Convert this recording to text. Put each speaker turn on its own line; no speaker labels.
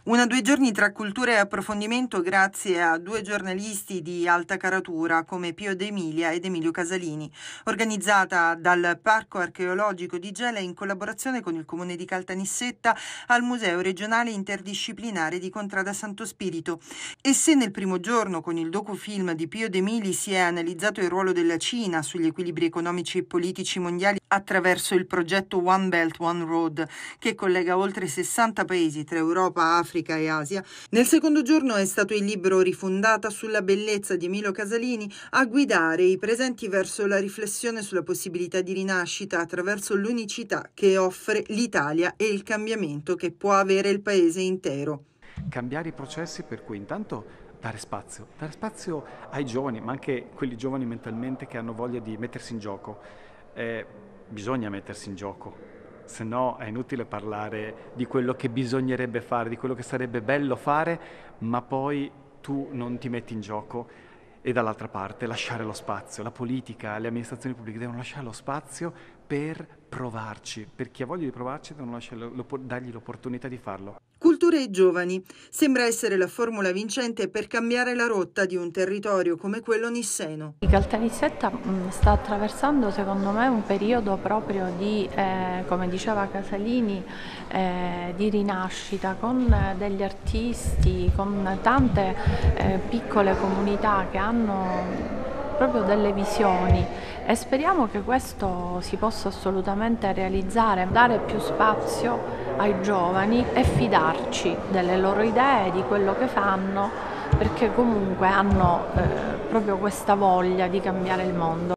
Una 2 giorni tra cultura e approfondimento grazie a 2 giornalisti di alta caratura come Pio De Emilia ed Emilio Casalini, organizzata dal Parco Archeologico di Gela in collaborazione con il Comune di Caltanissetta al Museo Regionale Interdisciplinare di Contrada Santo Spirito. E se nel primo giorno con il docufilm di Pio De Emili si è analizzato il ruolo della Cina sugli equilibri economici e politici mondiali attraverso il progetto One Belt One Road che collega oltre 60 paesi tra Europa, Africa e Asia, nel secondo giorno è stato il libro Rifondata sulla bellezza di Emilio Casalini a guidare i presenti verso la riflessione sulla possibilità di rinascita attraverso l'unicità che offre l'Italia e il cambiamento che può avere il paese intero.
Cambiare i processi per cui intanto dare spazio ai giovani, ma anche quelli giovani mentalmente che hanno voglia di mettersi in gioco. Bisogna mettersi in gioco. Se no è inutile parlare di quello che bisognerebbe fare, di quello che sarebbe bello fare, ma poi tu non ti metti in gioco. E dall'altra parte lasciare lo spazio. La politica, le amministrazioni pubbliche devono lasciare lo spazio per provarci. Per chi ha voglia di provarci devono dargli l'opportunità di farlo.
Cultura e giovani sembra essere la formula vincente per cambiare la rotta di un territorio come quello nisseno.
Caltanissetta sta attraversando secondo me un periodo proprio di, come diceva Casalini, di rinascita con degli artisti, con tante piccole comunità che hanno proprio delle visioni e speriamo che questo si possa assolutamente realizzare, dare più spazio ai giovani e fidarci delle loro idee, di quello che fanno, perché comunque hanno proprio questa voglia di cambiare il mondo.